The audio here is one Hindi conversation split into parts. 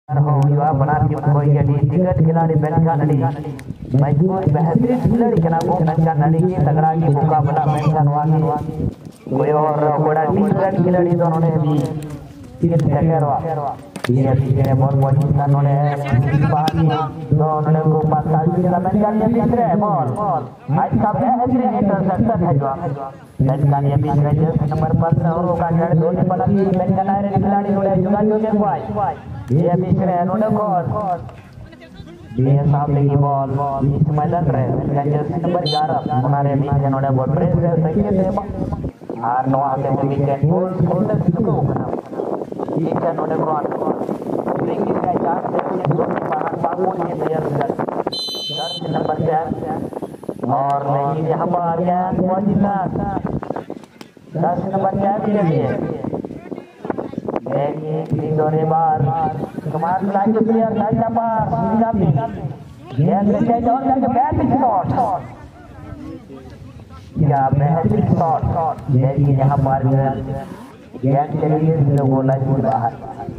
हुआ बना टीम को jadi tiga खिलाड़ी मैदान नडी मजबूत बेहतरीन खिलाड़ी के नाम मैदान नडी की तगड़ा की मुकाबला मैदान वाली कोई और बड़ा टीम खिलाड़ी दोनों ने भी तीन टकरवा ये पिछले बहुत पाकिस्तान ने बाकी दोनों ने को पास की मैदान में दिख रहा है बॉल आज का बेहतरीन इंटरसेप्शन है जो मैदान ये बीच में नंबर 15 और का खिलाड़ी दोनों बना की मैदान आए खिलाड़ी ने जुगाड़ के बुआई ये बीच में उन्होंने गोल ये सामने की बॉल बीच में लग रहे हैं जर्सी नंबर 11 हमारे बीच में उन्होंने बॉल प्रेस कर सही है और नो आगे में विकेट गोल गोल शुरू करना ये क्या उन्होंने गोल लेकिन क्या चांस है कि दो बाहर बाबू ये प्लेयर जर्सी नंबर 4 और लेकिन यहां पर आ गया मौजूदा जर्सी नंबर 4 के लिए ini dore bar kemarin lagi player saja pak kami dia terjadi orang yang shot ya betul shot jadi यहाँ पर dia चलिए लोगों ने बाहर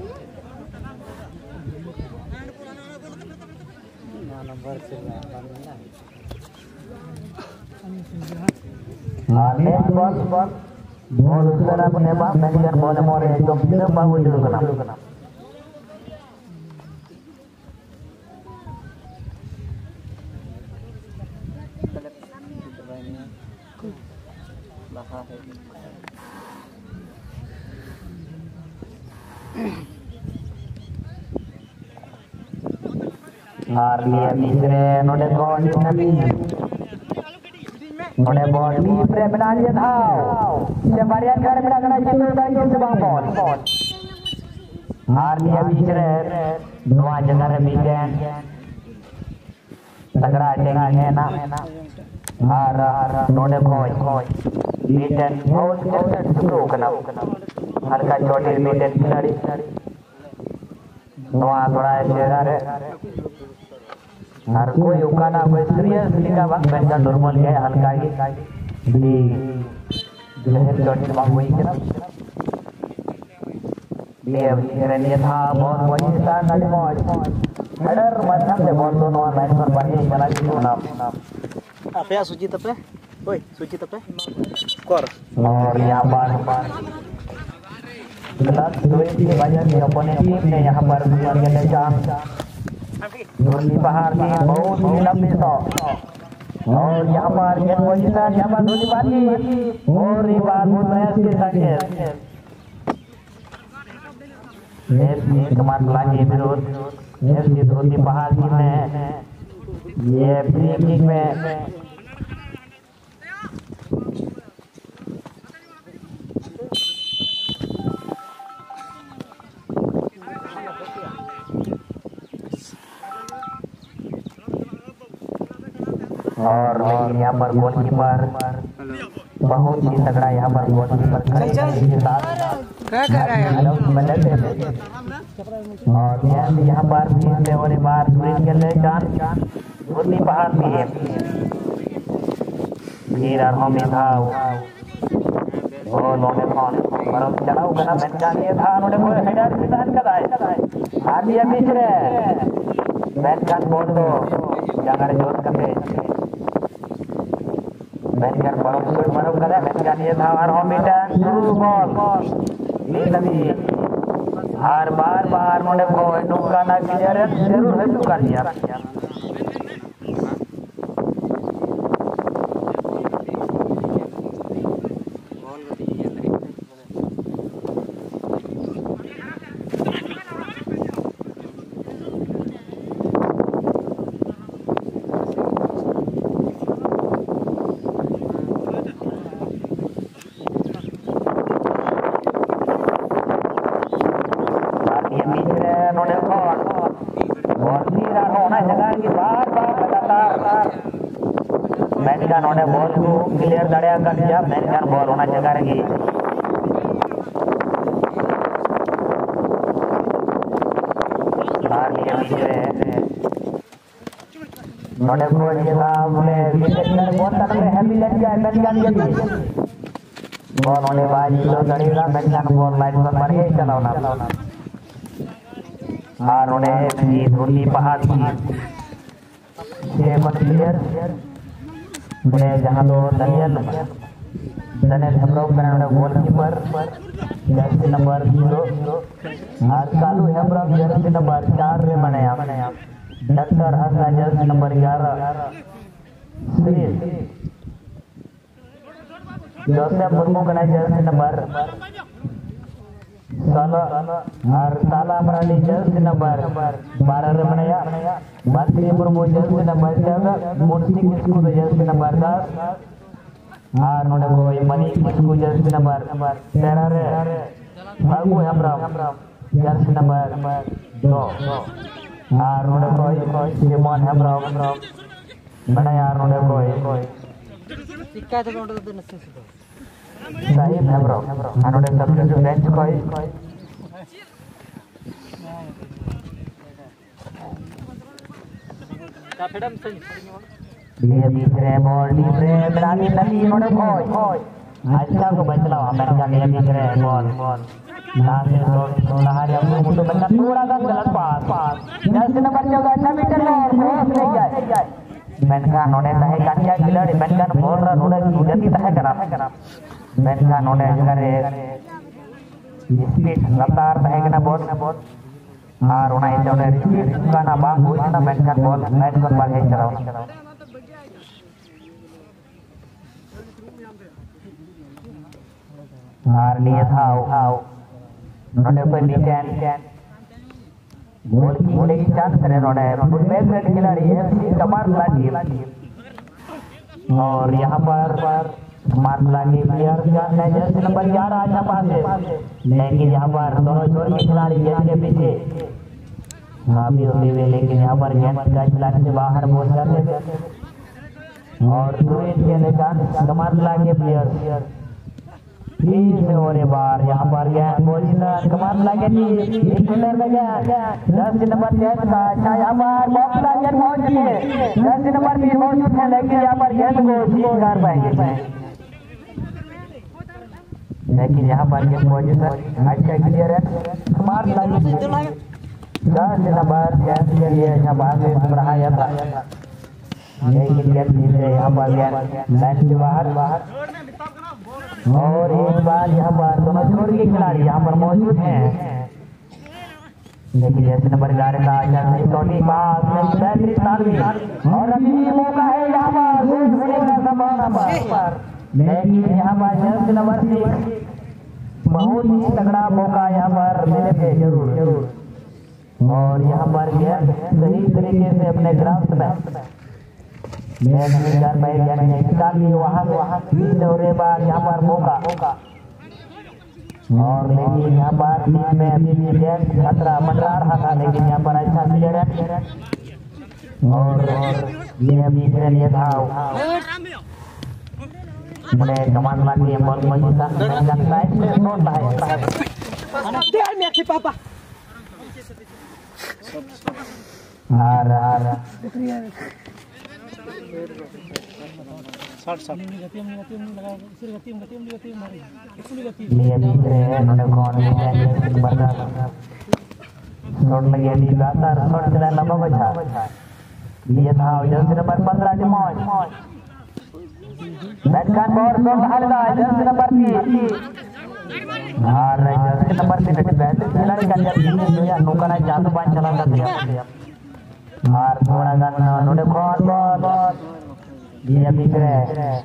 बॉल बॉल उसका अपने बाप मैनेजर बॉल मोरे तो फिर बाबू जुड़ करना और ये तीसरे नोडे कौन नबी नोडे बॉल तीसरे बना लिया था ये बारियां कर बना करना चाहिए भाई से बॉल और ये तीसरे नवा जगह में विकेट तगड़ा टेगा है ना और नोडे कोच विकेट बहुत जल्द शुरू करना हल्का छोटे विकेट खिलाड़ी नवा थोड़ा शेरा है हर कोई उकाना कोई सीरियस लिखा बात बैठा नॉर्मल है हल्का ही दी जहर चोटी बाबू ही करा ये रनिया था बहुत वही था नाली मौज हेडर मध्यम से बॉल दोनों लाइन पर बढ़िया चला के नाम apa ya Suci tepe woi Suci tepe skor और यहाँ पर गलत दुई banyak di oponent टीम ने यहाँ पर मार के चांस धोनी पहाड़ की बहुत ही लंबी शॉट और यहाँ पर गेंद पोजीशन यहाँ पर धोनी बाजी और ये बात प्रयास के संकेत नेट कमांड लागे विरोध नेट की धोनी पहाड़ टीम ने ये फ्री किक में और यहाँ पर गोलकीपर बहुत ही तगड़ा यहाँ पर गोलकीपर के साथ और यहाँ पर भी और बार के लिए जान धोनी पहाड़ भी है फिर में था और लोने कौन बरम चलाओ करना मैंने जानिए था उन्होंने कोई हेडर विधान का है आदि बीच रे बैट का बोल दो जगह जोत करते मैनेजर बरम करे मैंने जानिए था और होमिटन शुरू बॉल ये नबी हर बार उन्होंने कोई नुकाना क्लियरेंस जरूर है चुका लिया मैदान होने बॉल को क्लियर दड़िया कर दिया मैदान बॉल होना जगह रही नोने को ये सामने विकेट बहुत तगड़े हैवी लग गया मैदान ये बॉल होने बाद जो दड़ेगा मैदान बॉल लाइन पर बढ़िया चलाना और उन्हें भी धोनी पहाड़ की 7 प्लेयर उन्हें जहां तो दनियल हेम्ब्रॉम बनाने गोलकीपर जर्सी नंबर 0 और कालू हेम्ब्रॉम जर्सी नंबर 4 रे बनाया doctor Hasan jersey number 11 Sunil Joseph Murmu कना जर्सी नंबर 16 और साला मराली जर्सी नंबर 12 रे बनाया Bansi Murmu jersey number 14 Munshi Kisku jersey number 10 और नोडे कोई मनी किस्कू जर्सी नंबर 13 रे बाबू हेम्ब्रॉम जर्सी नंबर 2 और नोडे कोई सिमोन हेम्ब्रॉम बनाया नोडे कोई शिकायत नोडे तो नसे साहिब हेम्ब्रॉम नोडे सब्जेक्ट बेंच कोई काफेडम से लिए दूसरे बॉल दूसरे बरानी नली नोडे कोई अच्छा को बचला अमेरिका लिए दूसरे बॉल लास्ट तो लहारी अपने मुंडो बच्चा थोड़ा सा गलत पास जर्सी नंबर 14 अच्छा मीटर और क्रॉस ले जाए मेनका नोडे तहे काटिया खिलाड़ी मेनका बोल रहा नोडे गति तहे करा मेनका नोडे करे स्पीड रफ्तार तहे कना बोल और उना इते नोडे स्पीड गाना बांग होइना मेनका बोल लाइन कर बाल हे चलाओ और लिए था नोडे पे नीचे गोल की चांस है नोडे फुटबॉल में खिलाड़ी है कमाल लागी और यहां पर कमाल लागी प्लेयर चांस है जर्सी नंबर 11 अच्छा पास है लेकिन यहां पर दोनों छोर के खिलाड़ी गेंद के पीछे हावी होते हुए लेकिन यहां पर गेंद का खिलाड़ी से बाहर पहुंच जाते और दूसरे के चांस कमाल लागी प्लेयर फिर से और ये बार यहाँ पर गया पोजीशन कमाल लगे जी प्लेयर में गया जर्सी नंबर 10 का अच्छा यहाँ पर बॉक्स लाइन पहुंच गए जर्सी नंबर 20 मौजूद है लेकिन यहाँ पर गेंद को सीज कर पाएंगे लेकिन यहाँ पर गेंद पोजीशन अच्छा क्लियर है कमाल लगे जर्सी नंबर 10 के लिए यहाँ भाग बढ़ाया था लेकिन गेंद यहाँ पर गया लाइन के बाहर और एक बार यहाँ पर दोनों छोर के खिलाड़ी यहाँ पर मौजूद हैं लेकिन जैसे नंबर 11 का टोनी पास में बेहतरीन तालवी और अभी मौका है यहाँ पर होने का संभावना पर लेकिन यहाँ पर जर्सी नंबर 6 बहुत ही तगड़ा मौका यहाँ पर मिलेगा जरूर और यहाँ पर गेंद सही तरीके से अपने ग्राउंड में वहाँ बार यहाँ पर मौका और लेकिन यहाँ पर बीच में अभी भी खतरा मंडरा रहा था लेकिन यहाँ पर अच्छा क्लियर है और ये अभी लिए था कमान लगी पापा लिए दूसरे नोडे कौन बर्दाश्त शॉट लगे दी लगातार शॉट चला लंबा बचा लिए था जर्सी नंबर 15 की मौज बैटकान बॉल शॉट हल्का जर्सी नंबर 3 और जर्सी नंबर 3 बैट खिलाड़ी का जब दुनिया नौकरा जादू बांध चला कर दिया और थोड़ा गाना नोडे कौन बॉल ये दूसरे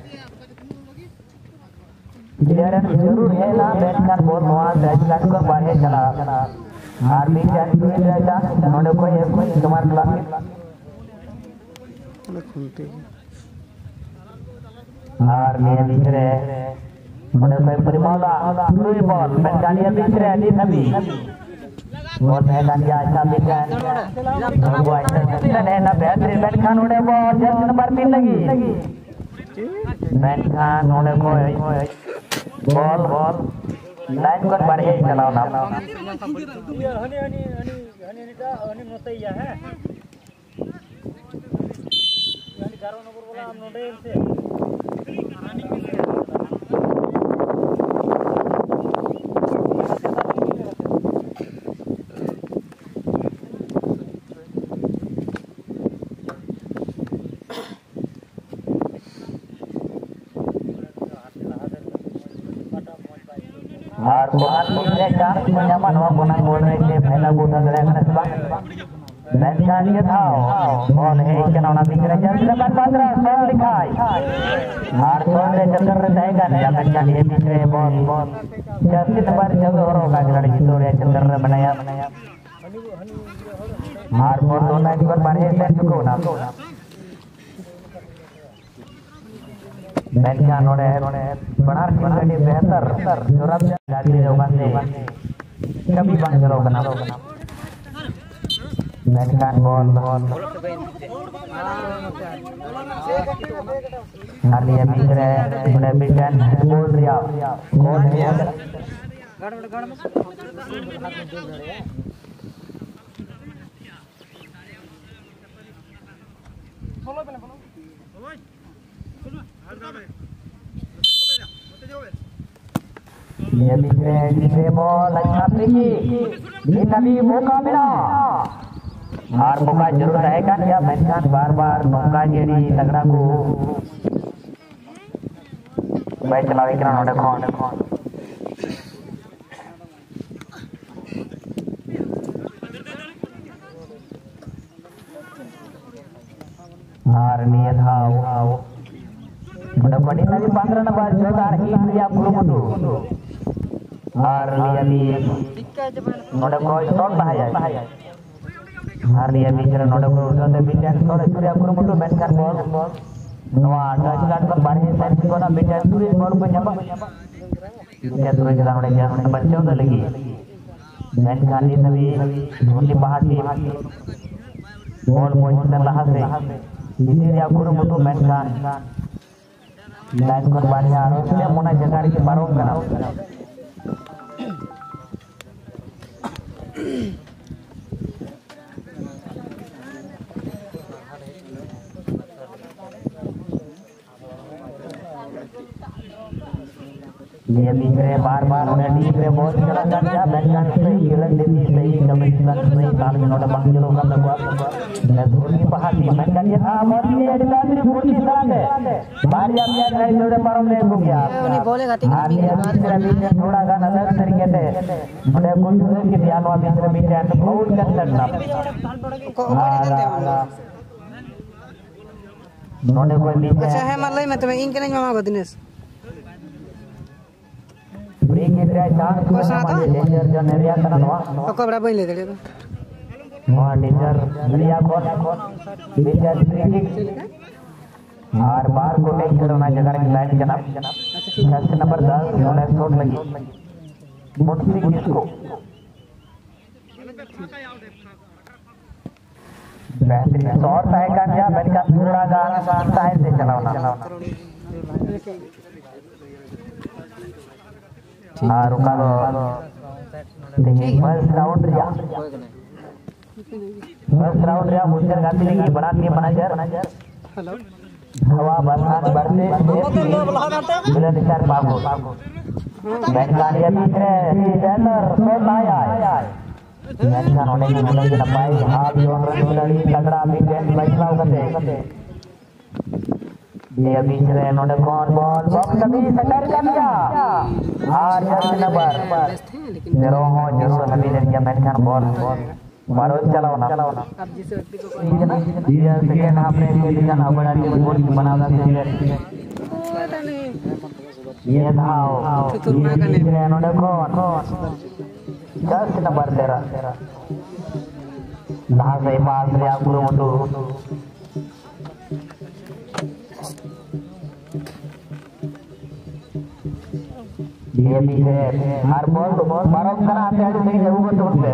क्लियरेंस जरूर है ना बैट्समैन बहुत नोआ बैट्समैन को बाहर चला आर्मी चांस मिल रहा था नोडे को ये कोई कमाल क्लास और ये दूसरे नोडे को परिमाला फ्री बॉल बैट्समैन दूसरे अली नबी और मैदान या अच्छा बैट्समैन वो अच्छा है ना बेहतरीन बैट्समैन नोडे बॉल जर्सी नंबर 3 लगी बैट्समैन नोडे को बॉल लाइन कर बढ़े चलाओ ना हनी नतैया है यानी 11 नंबर वाला हम नोडे से और bongan punya chance menyaman wah bongan boleh ke pehla bola dengan sebab mencan dia tahu boleh kena nak bicara jangan bandra soal likai और सोने चक्कर रहेगा ना या mencan dia bicara bol jadi tempat जगह orang का खिलाड़ी जितोड़े चक्कर बनाया और बोल तो ना इस बार बाहर से चुको ना mencan oleh benar ini better surat dari jawaban sih kami bang jero kenapa mencan bol hari ini kira mulai bikin gol dia ये बिखरे बॉल अच्छा tinggi ini tadi muka mina और मुका जरूर रहेगा या mencan बार-बार नौका jadi तगड़ाku baik चलावे kena नोडे कौन और नियत हाउ udah bani tadi panggilan apa jogar India Purumudu और लिया भी नोडे कोई शॉट bahaya और लिया भी जरा नोडे को उन्होंने बिचार थोड़े सूर्या Purumudu mencan bol नवा टच काट कर बाहर साइड को ना बिचार सूर्य बॉल पे nyapa क्या सूर्य जरा नोडे क्या बच्चों तो लगी mencan ini tapi Dhoni bahati bol position lahan से ini dia Purumudu mencan line को बढ़िया और इसलिए मोना जगारी के बारों का ये बिखरे बार-बार उन्हें बिखरे बहुत चला जाता mencan सही गिलन देती सही कमिश्नर सही ताल में नोटा बांग जलो का लगवा धोनी पहाड़ी mencan ये था मोदी ये दिलाती पूरी साले बारी आप क्या करें नोटे पारों में घूम गया उन्हें बोलेगा तीन थोड़ा सा नजर तरीके से मुझे कुछ के ध्यान वाला मित्र मित्र तो बहुत कंसर्न ना नोटे कोई मित्र अच्छा है मतलब मैं तुम्हें इनके नहीं मामा को दिनेश ब्रेक के ट्राई चांस को डेंजर जो नेरिया करना और कबड़ा बन ले दे वहाँ डेंजर नेरिया कौन डेंजर ब्रेक और बार को टेक करना जगह की लाइन जनाब जस्ट नंबर 10 नोले शॉट लगी मोटसी किसको बेहतरीन शॉट है का क्या बैठा थोड़ा गाना साइड से चलाना हाँ रुका दो देखिए फर्स्ट राउंड रिया मुझे गाती नहीं बना के मैनेजर हवा बरसात बरसे बिना निचार बाबू mencan dia bicara center shot आया mencan होने की मुझे ना पाई हाथ जोड़ रहे खिलाड़ी तगड़ा बिकेट बचाव करते dia bicara नोटे कौन बॉल बॉक्स कभी सेंटर कर दिया और जस्ट नंबर जरूर अभी देखिए mencan बॉल बारो चलाओ ना अब जिस व्यक्ति को ये सेकंड हाफ में के लिए ना बड़ा टीम गोल बनाना चाहिए ये धाव ये नोडे कौन जस्ट नंबर 13 ना सही पास लिया Purumudu ये भी है हर बॉल बारो करा आते हैं सही जरूर को तोड़ते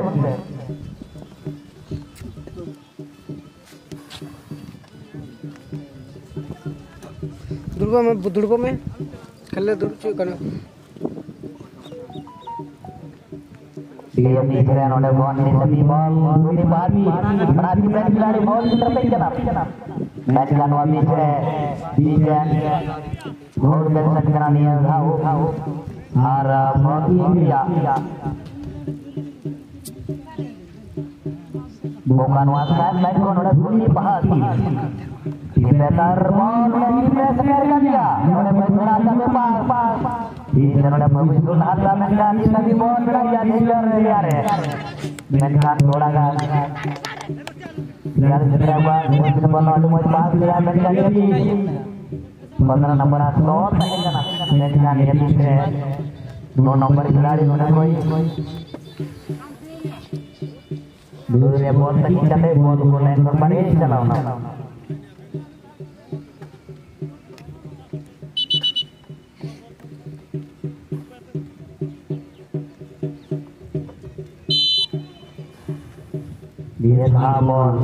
दुर्गो में खेले दूर चुका ना ये बिखरे नोडे बॉल ने सभी बॉल दूसरी बारी बड़ा डिफेंस खिलाड़ी बॉल की तरफ चला मैच का नवा बिखरे बीजन गोल कर सकना नहीं है और बहुत ही इंडिया bukan wasan baik nोडे दूसरी बारी ये बेहतर बॉल ने डिफेंस कर दिया नोडे बड़ा सा पास Di sana bagus itu nada menkan lagi bol beraya liar ya. Menkan bola kan. Liar berapa mungkin bola lalu mau pas liar menkan jadi. Bandara nomor 8 menkan ya tiga. Dua nomor khiladi mana koi. Dulu dia bol tadi kita bol lain berbalik jalan. Dia bol,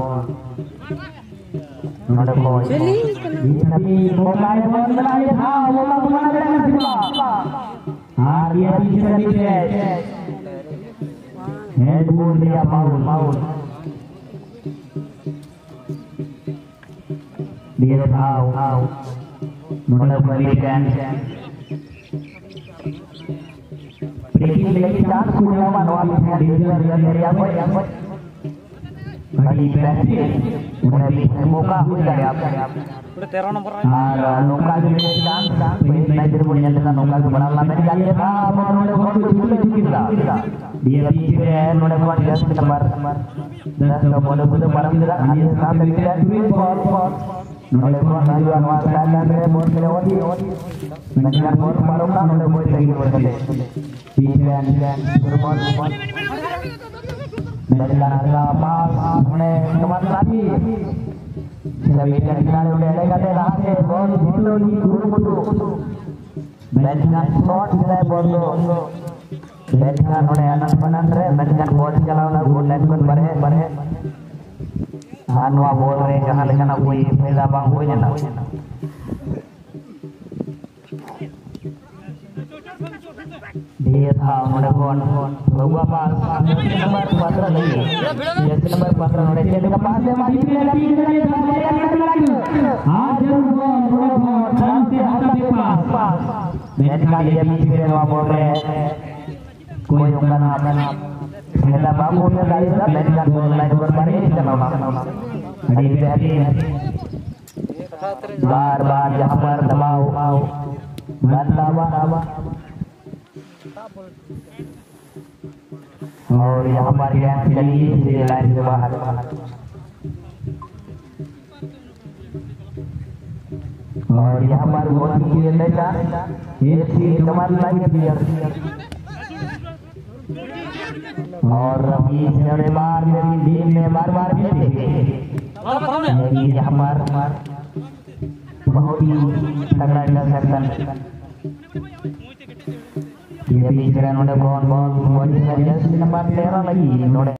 ada koi. Tapi bola yang bol beraya bola kemana dengan siapa? Dia bisa dicek. Headball dia maul. Dia tahu. Bola balikan. Lagi chance kuliawan wapisnya dari apa? Bagi berarti udah bisa buka dari apa? Udah 13 nomor. Nongka juga chance. Pemain punya dengan nongka kebenaran tadi kan dia udah kontribusi juga. Dia pikir udah buat dia nomor 10 kemudian udah barang juga dia sampai dia ball. Udah buat tujuan wasan dan ball kelewati. Dengan ball baru kan udah buat lagi berkali. Pikiran berbol. Dari larang pas mulai teman lagi. Sila media kita udah ada kata rahase bol itu di guru. Dengan shot saya bol. Dengan udah anak penandre dengan bol jalan gol line pun bare. Anwa bol re jangan aku peda bang punya na. Dia tahu udah kon berubah pas nomor 14 lagi. Dia nomor 14 udah jadi kepasnya masih lagi. Hajar gol nanti hati pas. Dan kali dia pikir nomor koyong kanan. Kita bangunnya dari sana dan gol lain berbalik jalan. Hati-hati. Bar Jafar Dabau. Bantaba. और यहाँ पर चलिए लाइन से बाहर और यहाँ पर बहुत ही लेगा ये चीज कमाल लगी प्लेयर और अभी इन्होंने बार मेरी टीम में बार यहाँ पर बहुत ही तगड़ा इंटरसेप्शन ये पिक्चर उन्होंने बॉल नंबर 13 लगी